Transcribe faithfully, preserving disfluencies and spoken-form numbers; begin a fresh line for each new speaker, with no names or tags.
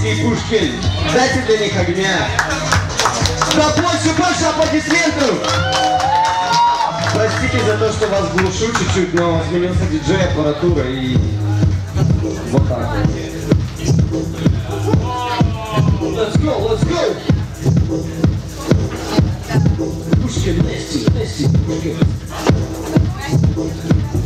Месси и Пушкин. Дайте для них огня. Да больше, больше аплодисментов. Простите за то, что вас глушу чуть-чуть, но сменился диджей, аппаратура и вот так вот. Let's go, let's go! Пушкин, Месси, Месси, Пушкин.